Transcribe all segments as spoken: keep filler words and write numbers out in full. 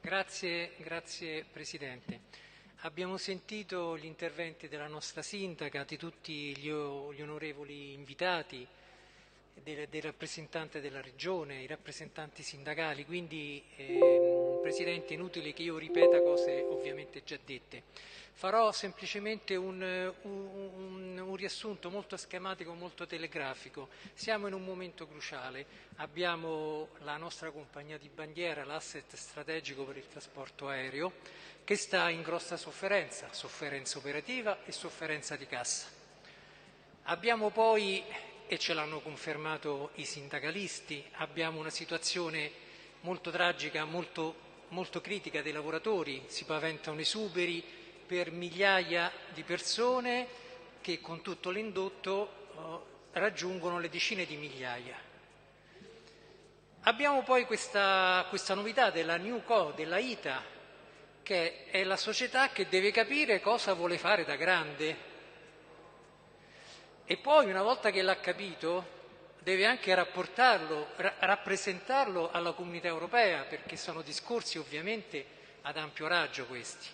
Grazie, grazie Presidente. Abbiamo sentito gli interventi della nostra sindaca, di tutti gli, gli onorevoli invitati, del, del rappresentante della Regione, i rappresentanti sindacali, quindi eh, Presidente è inutile che io ripeta cose ovviamente già dette. Farò semplicemente un, un, un riassunto molto schematico, molto telegrafico. Siamo in un momento cruciale, abbiamo la nostra compagnia di bandiera, l'asset strategico per il trasporto aereo, che sta in grossa sofferenza, sofferenza operativa e sofferenza di cassa. Abbiamo poi, e ce l'hanno confermato i sindacalisti, abbiamo una situazione molto tragica, molto, molto critica dei lavoratori, si paventano esuberi per migliaia di persone che con tutto l'indotto eh, raggiungono le decine di migliaia. Abbiamo poi questa, questa novità della New Co, della I T A, che è la società che deve capire cosa vuole fare da grande e poi una volta che l'ha capito deve anche rapportarlo, ra- rappresentarlo alla comunità europea, perché sono discorsi ovviamente ad ampio raggio questi.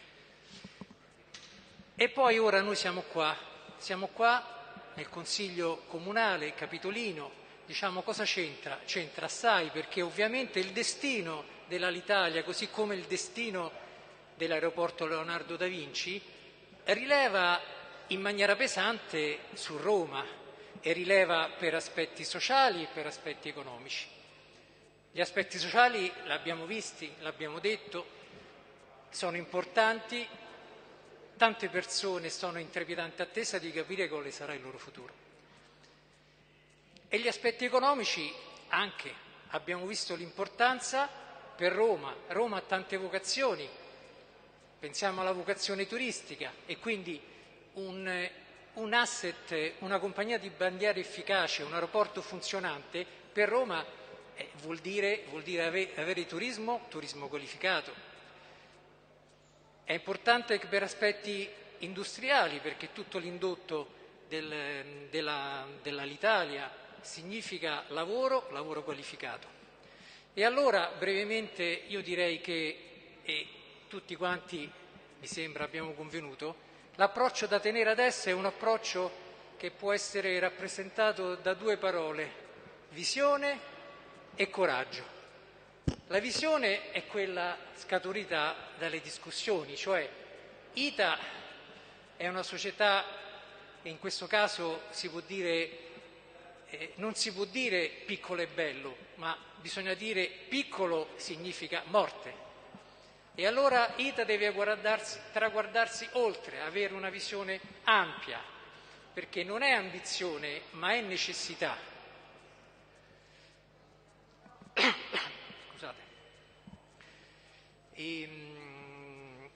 E poi ora noi siamo qua, siamo qua nel Consiglio Comunale Capitolino, diciamo cosa c'entra? C'entra assai, perché ovviamente il destino dell'Alitalia, così come il destino dell'aeroporto Leonardo da Vinci, rileva in maniera pesante su Roma e rileva per aspetti sociali e per aspetti economici. Gli aspetti sociali l'abbiamo visti, l'abbiamo detto, sono importanti. Tante persone sono in trepidante attesa di capire quale sarà il loro futuro. E gli aspetti economici anche. Abbiamo visto l'importanza per Roma. Roma ha tante vocazioni. Pensiamo alla vocazione turistica e quindi un, un asset, una compagnia di bandiera efficace, un aeroporto funzionante per Roma eh, vuol dire, vuol dire avere, avere turismo, turismo qualificato. È importante per aspetti industriali, perché tutto l'indotto del, della, dell'Alitalia significa lavoro, lavoro qualificato. E allora brevemente io direi che, e tutti quanti mi sembra abbiamo convenuto, l'approccio da tenere adesso è un approccio che può essere rappresentato da due parole: visione e coraggio. La visione è quella scaturita dalle discussioni, cioè I T A è una società, e in questo caso si può dire, eh, non si può dire piccolo e bello, ma bisogna dire piccolo significa morte. E allora I T A deve guardarsi, traguardarsi oltre, avere una visione ampia, perché non è ambizione, ma è necessità. Scusate. E, mm,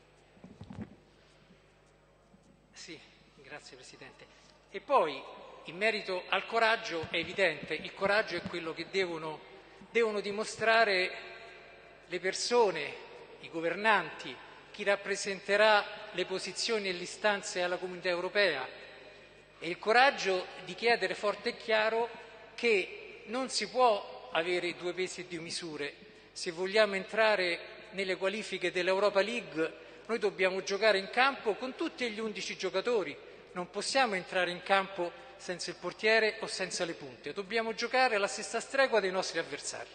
sì, grazie Presidente. E poi, in merito al coraggio, è evidente, il coraggio è quello che devono, devono dimostrare le persone, i governanti, chi rappresenterà le posizioni e le istanze alla Comunità Europea, e il coraggio di chiedere forte e chiaro che non si può avere due pesi e due misure. Se vogliamo entrare nelle qualifiche dell'Europa League, noi dobbiamo giocare in campo con tutti gli undici giocatori, non possiamo entrare in campo senza il portiere o senza le punte, dobbiamo giocare alla stessa stregua dei nostri avversari.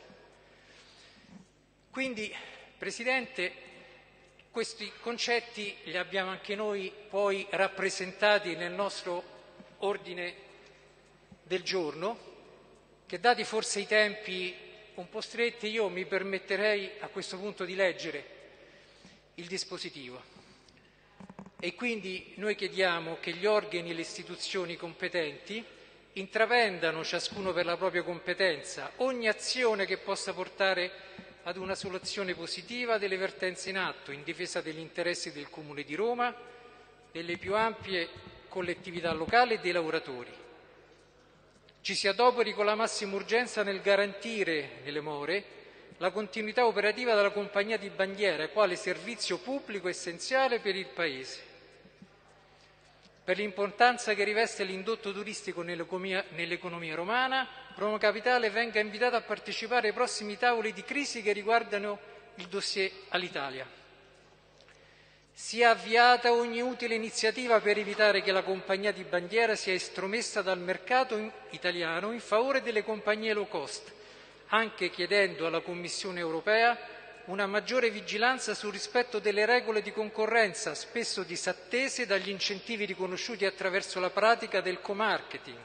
Quindi, Presidente, questi concetti li abbiamo anche noi poi rappresentati nel nostro ordine del giorno, che dati forse i tempi un po' stretti, io mi permetterei a questo punto di leggere il dispositivo. E quindi noi chiediamo che gli organi e le istituzioni competenti intraprendano, ciascuno per la propria competenza, ogni azione che possa portare ad una soluzione positiva delle vertenze in atto, in difesa degli interessi del Comune di Roma, delle più ampie collettività locali e dei lavoratori. Ci si adoperi con la massima urgenza nel garantire nelle more la continuità operativa della compagnia di bandiera, quale servizio pubblico essenziale per il Paese. Per l'importanza che riveste l'indotto turistico nell'economia, nell'economia romana, Roma Capitale venga invitata a partecipare ai prossimi tavoli di crisi che riguardano il dossier Alitalia. Sia avviata ogni utile iniziativa per evitare che la compagnia di bandiera sia estromessa dal mercato italiano in favore delle compagnie low cost, anche chiedendo alla Commissione europea una maggiore vigilanza sul rispetto delle regole di concorrenza, spesso disattese dagli incentivi riconosciuti attraverso la pratica del co-marketing.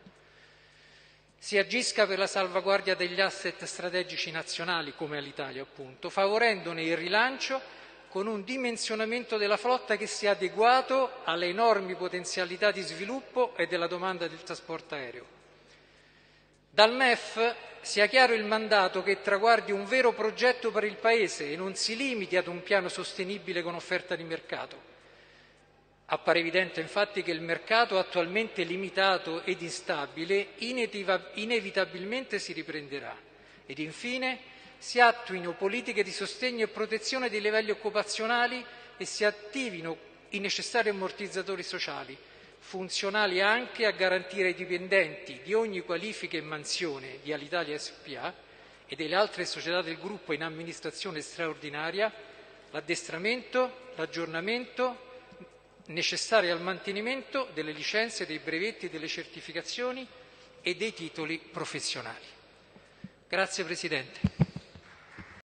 Si agisca per la salvaguardia degli asset strategici nazionali, come Alitalia appunto, favorendone il rilancio con un dimensionamento della flotta che sia adeguato alle enormi potenzialità di sviluppo e della domanda del trasporto aereo. Dal M E F sia chiaro il mandato che traguardi un vero progetto per il Paese e non si limiti ad un piano sostenibile con offerta di mercato. Appare evidente infatti che il mercato, attualmente limitato ed instabile, inevitabilmente si riprenderà. Ed infine si attuino politiche di sostegno e protezione dei livelli occupazionali e si attivino i necessari ammortizzatori sociali, funzionali anche a garantire ai dipendenti di ogni qualifica e mansione di Alitalia S p A e delle altre società del gruppo in amministrazione straordinaria l'addestramento, l'aggiornamento necessari al mantenimento delle licenze, dei brevetti, delle certificazioni e dei titoli professionali. Grazie Presidente.